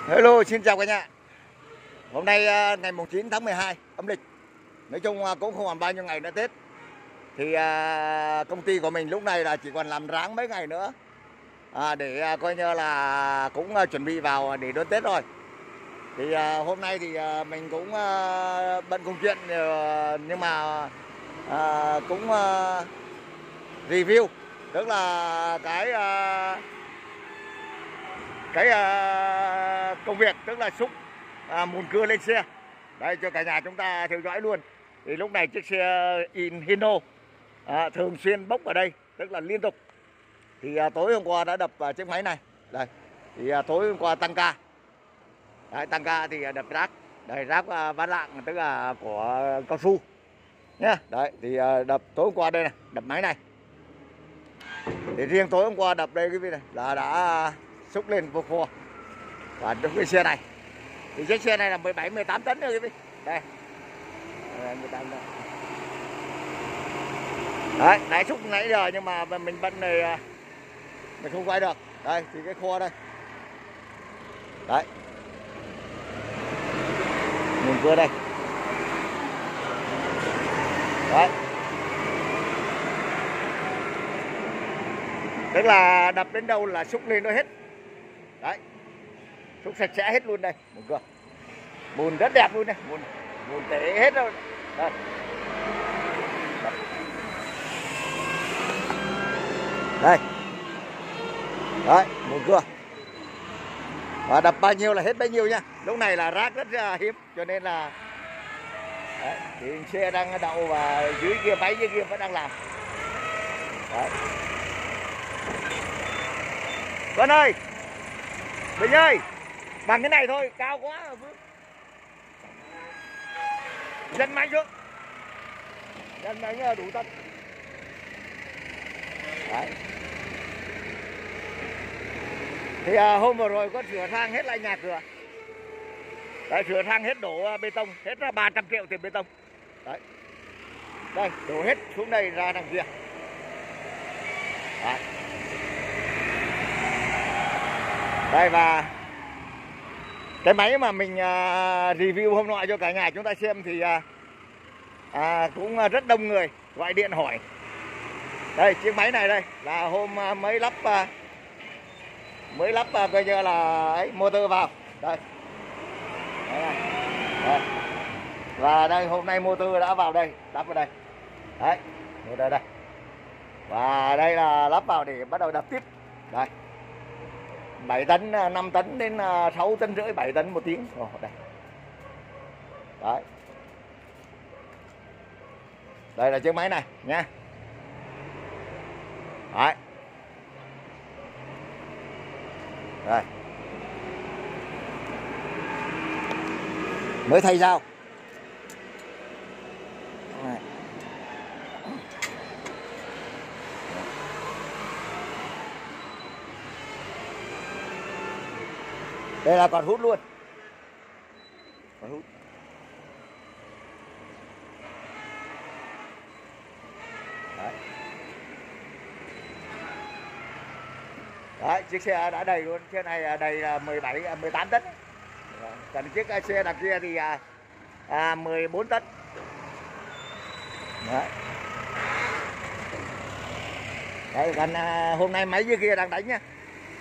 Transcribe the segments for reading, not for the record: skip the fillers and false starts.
Hello, xin chào cả nhà. Hôm nay ngày 9 tháng 12 âm lịch. Nói chung cũng không còn bao nhiêu ngày nữa Tết. Thì công ty của mình lúc này là chỉ còn làm ráng mấy ngày nữa để coi như là cũng chuẩn bị vào để đón Tết rồi. Thì hôm nay thì mình cũng bận công chuyện nhưng mà cũng review, tức là cái công việc, tức là xúc mùn cưa lên xe đây cho cả nhà chúng ta theo dõi luôn. Thì lúc này chiếc xe Hino thường xuyên bốc ở đây, tức là liên tục. Thì tối hôm qua đã đập chiếc máy này đây. Thì tối hôm qua tăng ca đấy, tăng ca thì đập rác đây, rác vát lạng, tức là của cao su nhá. Đấy thì đập tối hôm qua đây này, đập máy này. Thì riêng tối hôm qua đập đây cái vị này là đã xúc lên vô kho. Và cái xe này thì chiếc xe này là 17-18 tấn rồi quý vị. Đây. 18 tấn. Đấy, nãy xúc nãy giờ nhưng mà mình bận này mình không quay được. Đây thì cái kho đây. Đấy. Mình vừa đây. Đấy. Tức là đập đến đâu là xúc lên nó hết. Đấy. Xúc sạch sẽ hết luôn đây. Một cơ. Bùn rất đẹp luôn này, bùn tể hết rồi. Đây. Đây. Đấy, một cưa. Và đập bao nhiêu là hết bấy nhiêu nha. Lúc này là rác rất là hiếm cho nên là đấy, thì xe đang đậu và dưới kia máy dưới kia vẫn đang làm. Đấy. Vân ơi, Bình ơi, bằng cái này thôi, cao quá. Dân mạnh xuống. Dân mạnh đủ tấn. Đấy. Thì hôm vừa rồi có sửa sang hết lại nhà cửa. Đấy, sửa sang hết đổ bê tông, hết là 300 triệu tiền bê tông. Đấy. Đây, đổ hết xuống đây ra đằng kia. Đấy. Đây và cái máy mà mình review hôm nọ cho cả nhà chúng ta xem thì cũng rất đông người gọi điện hỏi. Đây chiếc máy này đây là hôm mới lắp coi như là ấy, motor vào đây. Đây. Và đây hôm nay motor đã vào đây, lắp vào đây. Đấy, motor đây. Và đây là lắp vào để bắt đầu đập tiếp. Đây. 7 tấn, 5 tấn đến 6 tấn rưỡi, 7 tấn một tiếng. Đây. Đấy. Đây là chiếc máy này nha. Đấy. Đây. Mới thay dao. Đây. Đây là còn hút luôn. Còn hút. Đấy. Đấy, chiếc xe đã đầy luôn. Chiếc này đầy là 18 tấn. Còn chiếc xe đằng kia thì 14 tấn. Đấy. Đấy, còn hôm nay máy dưới kia đang đánh nhá.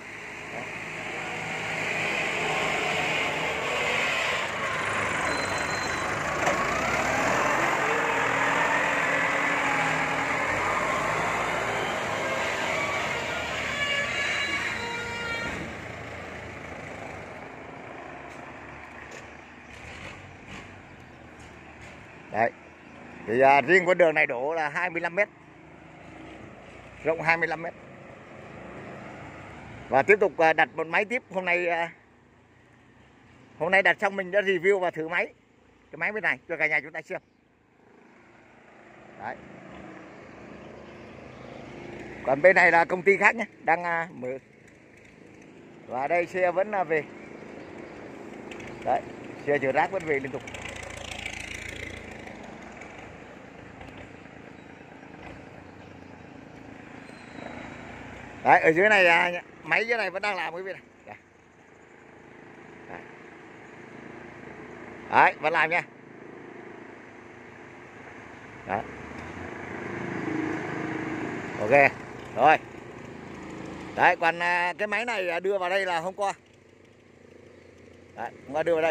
Đấy. Thì riêng con đường này đổ là 25 m. Rộng 25 m. Và tiếp tục đặt một máy tiếp. Hôm nay đặt xong mình đã review và thử máy. Cái máy bên này cho cả nhà chúng ta xem. Đấy. Còn bên này là công ty khác nhé, đang mở. Và đây xe vẫn về. Đấy, xe chở rác vẫn về liên tục. Đấy, ở dưới này máy dưới này vẫn đang làm quý vị này. Đấy, vẫn làm nha. Đấy. Ok rồi. Đấy, còn cái máy này đưa vào đây là hôm qua. Đấy, hôm qua đưa vào đây.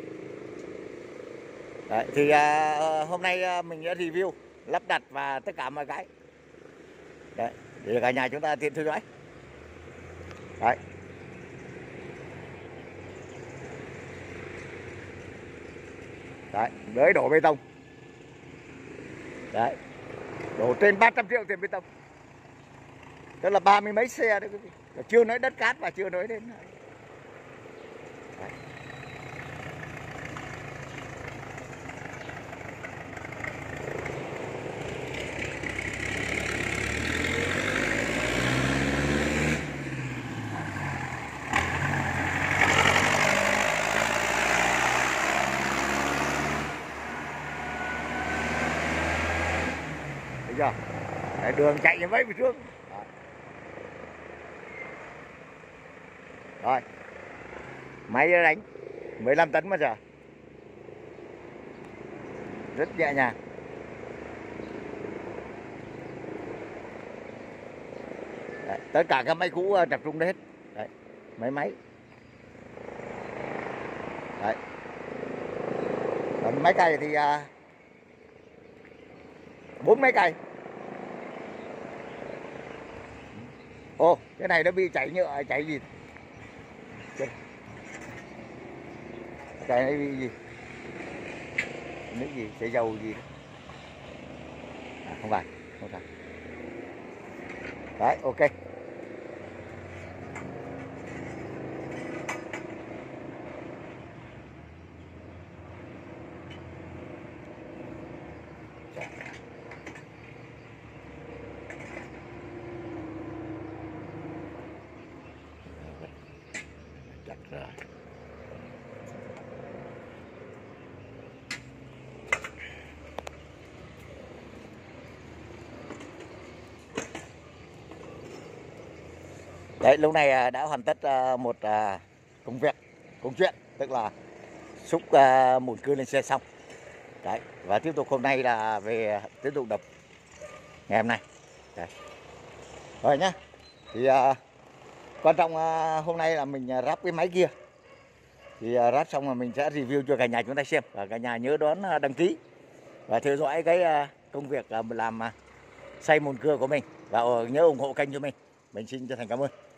Đấy, thì hôm nay mình đã review lắp đặt và tất cả mọi cái. Đấy, để cả nhà chúng ta tiện theo dõi. Đấy. Đấy, mới đổ bê tông. Đấy, đổ trên 300 triệu tiền bê tông. Tức là 30 mấy xe đấy quý vị. Chưa nói đất cát và chưa nói đến. Đấy. Thấy chưa? Đấy, đường chạy như vậy phía trước. Rồi, máy đánh 15 tấn mà giờ, rất nhẹ nhàng. Đấy, tất cả các máy cũ tập trung hết. Đấy, máy. Đấy. Còn máy cày thì 4 máy cày. Ồ, cái này nó bị chảy nhựa, chảy gì? Cái này bị gì? Nước gì? Chảy dầu gì đó. Không phải. Đấy, ok. Chặt ra. Đấy, lúc này đã hoàn tất một công chuyện, tức là xúc mùn cưa lên xe xong. Đấy, và tiếp tục hôm nay là về tiếp tục đập ngày hôm nay. Đấy. Rồi nhá. Thì quan trọng hôm nay là mình ráp cái máy kia. Thì ráp xong là mình sẽ review cho cả nhà chúng ta xem, và cả nhà nhớ đón đăng ký và theo dõi cái công việc làm xây mùn cưa của mình, và nhớ ủng hộ kênh cho mình. Mình xin chân thành cảm ơn.